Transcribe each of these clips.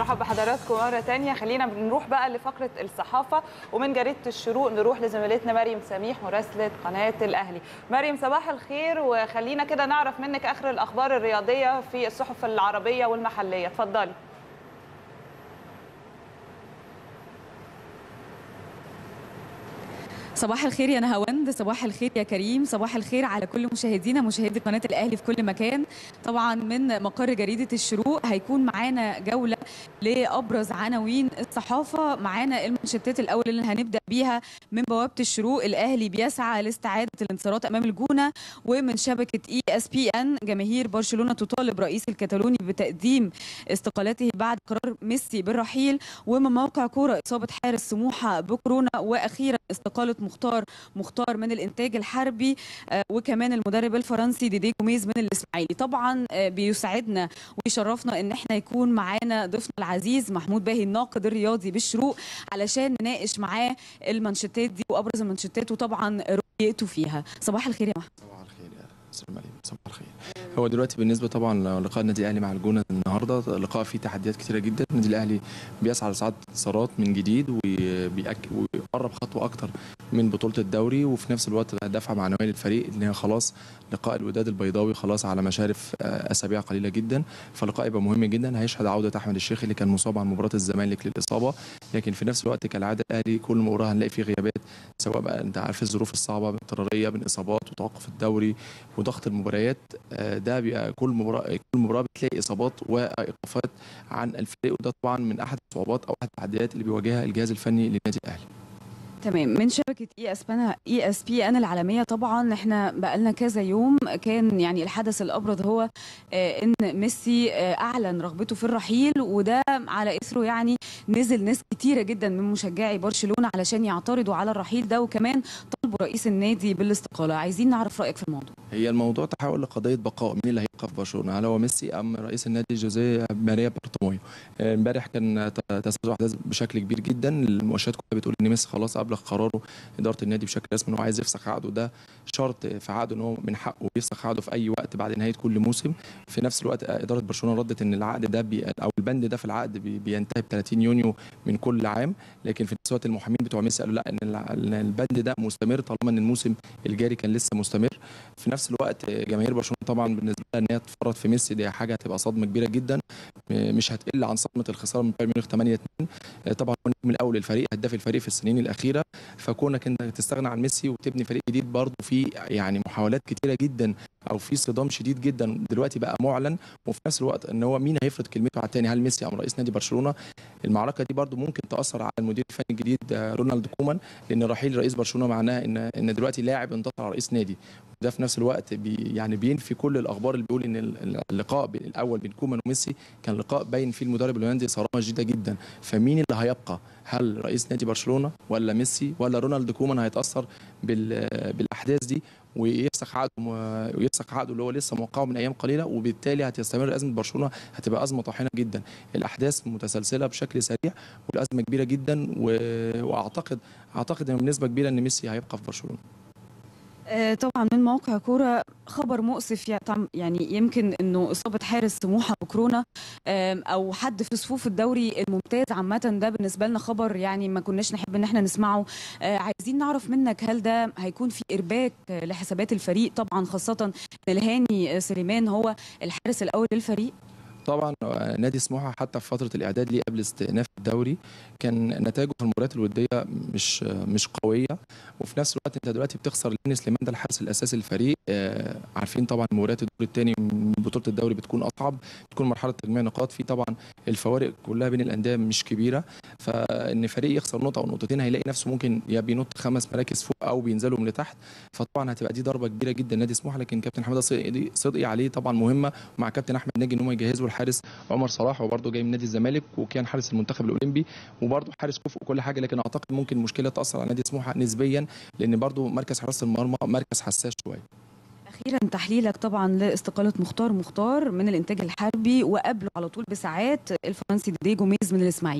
برحب بحضراتكم مرة تانية. خلينا نروح بقى لفقرة الصحافة، ومن جريدة الشروق نروح لزميلتنا مريم سميح مراسلة قناة الأهلي. مريم صباح الخير، وخلينا كده نعرف منك آخر الأخبار الرياضية في الصحف العربية والمحلية. اتفضلي. صباح الخير يا نهاوند، صباح الخير يا كريم، صباح الخير على كل مشاهدينا مشاهدي قناة الأهلي في كل مكان. طبعا من مقر جريدة الشروق هيكون معانا جولة لأبرز عناوين الصحافة. معانا المانشيتات الأول اللي هنبدأ بيها من بوابة الشروق: الأهلي بيسعى لاستعادة الانتصارات أمام الجونة. ومن شبكة ESPN: جماهير برشلونة تطالب رئيس الكتالوني بتقديم استقالته بعد قرار ميسي بالرحيل. ومن موقع كورة: إصابة حارس سموحة بكورونا. وأخيرا استقالة مختار من الانتاج الحربي. وكمان المدرب الفرنسي ديدي جوميز من الاسماعيلي. طبعا بيسعدنا ويشرفنا ان احنا يكون معانا ضيفنا العزيز محمود باهي الناقد الرياضي بالشروق علشان نناقش معاه المانشيتات دي وابرز المانشيتات وطبعا رؤيته فيها. صباح الخير يا محمود. صباح الخير يا استاذ مريم، صباح الخير. هو دلوقتي بالنسبه طبعا لقاء النادي الاهلي مع الجونه النهارده، لقاء فيه تحديات كتيره جدا. النادي الاهلي بيسعى لصعود انتصارات من جديد ويقرب خطوه اكتر من بطوله الدوري، وفي نفس الوقت دفعه معنويه للفريق ان هي خلاص لقاء الوداد البيضاوي خلاص على مشارف اسابيع قليله جدا. فاللقاء يبقى مهم جدا، هيشهد عوده احمد الشيخ اللي كان مصاب عن مباراه الزمالك للاصابه، لكن في نفس الوقت كالعاده الاهلي كل مباراه هنلاقي فيه غيابات، سواء بقى انت عارف الظروف الصعبه الاضطراريه بين اصابات وتوقف الدوري وضغط المباريات. ده بيبقى كل مباراه بتلاقي اصابات وايقافات عن الفريق، وده طبعا من احد الصعوبات او احد التحديات اللي بيواجهها الجهاز الفني للنادي الاهلي. تمام. من شبكة ESPN العالمية: طبعا احنا بقالنا كذا يوم كان يعني الحدث الأبرز هو ان ميسي أعلن رغبته في الرحيل، وده على إثره يعني نزل ناس كتيرة جدا من مشجعي برشلونة علشان يعترضوا على الرحيل ده، وكمان طلبوا رئيس النادي بالاستقالة. عايزين نعرف رأيك في الموضوع. هي الموضوع تحول لقضية بقاء، مين اللي هيبقى في برشلونة؟ هل هو ميسي أم رئيس النادي جوزيه ماريا بارتوميو؟ امبارح كان تسارع احداث بشكل كبير جدا، المؤشرات كلها بتقول ان ميسي خلاص ابلغ قراره اداره النادي بشكل رسمي ان هو عايز يفسخ عقده. ده شرط في عقده ان هو من حقه يفسخ عقده في اي وقت بعد نهايه كل موسم. في نفس الوقت اداره برشلونه ردت ان العقد ده او البند ده في العقد بينتهي ب 30 يونيو من كل عام، لكن في نفس الوقت المحامين بتوع ميسي قالوا لا، ان البند ده مستمر طالما ان الموسم الجاري كان لسه مستمر. في نفس الوقت جماهير برشلونه طبعا بالنسبه لها ان هي تفرط في ميسي دي حاجه هتبقى صدمه كبيره جدا، مش هتقل عن صدمه الخساره من بايرن ميونخ 8-2. طبعا هو النجم الاول للفريق، هداف الفريق في السنين الاخيره، فكونك انت تستغنى عن ميسي وتبني فريق جديد برضه في يعني محاولات كتيره جدا او في صدام شديد جدا دلوقتي بقى معلن. وفي نفس الوقت ان هو مين هيفرض كلمته على الثاني، هل ميسي ام رئيس نادي برشلونه؟ المعركه دي برضه ممكن تاثر على المدير الفني الجديد رونالد كومان، لان رحيل رئيس برشلونه معناه ان دلوقتي لاعب انتصر على رئيس نادي. ده في نفس الوقت يعني بينفي كل الاخبار اللي بيقول ان اللقاء الاول بين كومان وميسي كان لقاء باين فيه المدرب الهولندي صرامه شديده جدا. فمين اللي هيبقى؟ هل رئيس نادي برشلونه ولا ميسي ولا رونالد كومان هيتاثر بالاحداث دي ويفسخ عقده اللي هو لسه موقعه من ايام قليله، وبالتالي هتستمر ازمه برشلونه، هتبقى ازمه طاحنه جدا. الاحداث متسلسله بشكل سريع والازمه كبيره جدا، واعتقد ان بنسبه كبيره ان ميسي هيبقى في برشلونه. طبعا من موقع كوره: خبر مؤسف يعني يمكن انه اصابه حارس سموحه بكورونا او حد في صفوف الدوري الممتاز عامه، ده بالنسبه لنا خبر يعني ما كناش نحب ان احنا نسمعه. عايزين نعرف منك هل ده هيكون في ارباك لحسابات الفريق، طبعا خاصه ان الهاني سليمان هو الحارس الاول للفريق؟ طبعا نادي سموحه حتى في فتره الاعداد ليه قبل استئناف الدوري كان نتائجه في المباريات الوديه مش قويه، وفي نفس الوقت انت دلوقتي بتخسر لين سليمان ده الحارس الاساسي للفريق. عارفين طبعا مباريات الدور الثاني من بطوله الدوري بتكون اصعب، بتكون مرحله تجميع نقاط، في طبعا الفوارق كلها بين الانديه مش كبيره، فان فريق يخسر نقطه او نقطتين هيلاقي نفسه ممكن يا بينط 5 مراكز فوق او بينزلوا من لتحت، فطبعا هتبقى دي ضربه كبيره جدا نادي سموحه. لكن كابتن حماده صدقي عليه طبعا مهمه، ومع كابتن احمد ناجي ان هم يجهزوا الحارس عمر صلاح، وبرده جاي من نادي الزمالك وكان حارس المنتخب الاولمبي وبرده حارس كفء وكل حاجه، لكن اعتقد ممكن المشكله تاثر على نادي سموحه نسبيا لان برده مركز حراسه المرمى مركز حساس شويه. اخيرا تحليلك طبعا لاستقاله مختار من الانتاج الحربي، وقبله على طول بساعات الفرنسي ديدي جوميز من الاسماعيلي.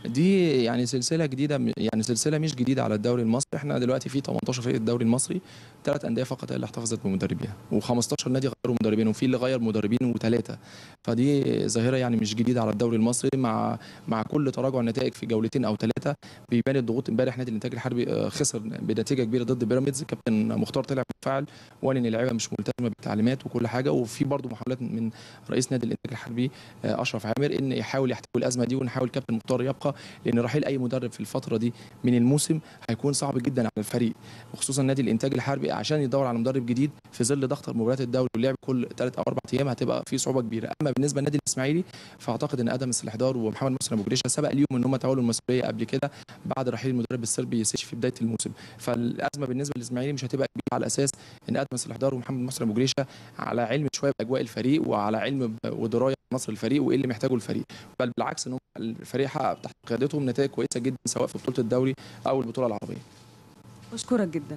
دي يعني سلسله جديده، يعني سلسله مش جديده على الدوري المصري. احنا دلوقتي في 18 فريق الدوري المصري، 3 انديه فقط هي اللي احتفظت بمدربيها، و15 نادي غيروا مدربين، وفي اللي غير مدربين وثلاخه. فدي ظاهره يعني مش جديده على الدوري المصري. مع كل تراجع النتائج في جولتين او 3 بيبان الضغوط. امبارح نادي الانتاج الحربي خسر بنتيجه كبيره ضد بيراميدز. كابتن مختار طلع منفعل وقال ان اللعيبه مش ملتزمه بالتعليمات وكل حاجه. وفي برضه محاولات من رئيس نادي الانتاج الحربي اشرف عامر ان يحاول يحتوي الازمه دي، ونحاول كابتن مختار يبقى، لان رحيل اي مدرب في الفتره دي من الموسم هيكون صعب جدا على الفريق، وخصوصا نادي الانتاج الحربي عشان يدور على مدرب جديد في ظل ضغط مباريات الدوري واللعب كل 3 أو 4 ايام هتبقى في صعوبه كبيره. اما بالنسبه للنادي الاسماعيلي فاعتقد ان ادم السلحدار ومحمد محسن ابو جريشه سبق ليهم ان هم تولوا المسؤوليه قبل كده بعد رحيل المدرب الصربي يسيش في بدايه الموسم. فالازمه بالنسبه للاسماعيلي مش هتبقى كبيره على اساس ان ادم السلحدار ومحمد محسن ابو جريشه على علم شويه باجواء الفريق وعلى علم ودرايه بنصر الفريق وايه اللي محتاجه الفريق، بل بالعكس ان الفريق حقق تحت قيادتهم نتائج كويسه جدا سواء في بطوله الدوري او البطوله العربيه. بشكرك جدا.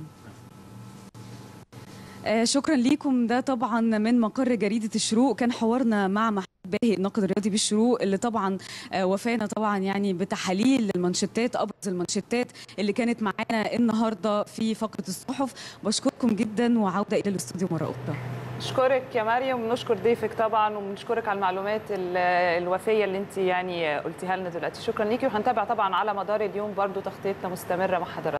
شكرا ليكم. ده طبعا من مقر جريدة الشروق كان حوارنا مع محمد باهي الناقد الرياضي بالشروق، اللي طبعا وفانا طبعا يعني بتحاليل المانشيتات، ابرز المانشيتات اللي كانت معانا النهارده في فقره الصحف. بشكركم جدا وعوده الى الاستوديو مره اخرى. نشكرك يا مريم ونشكر ضيفك طبعا وبنشكرك على المعلومات الوفيه اللي انت يعني قلتيها لنا دلوقتي. شكرا ليكي، وهنتابع طبعا على مدار اليوم برضو تغطيتنا مستمره مع حضراتكم.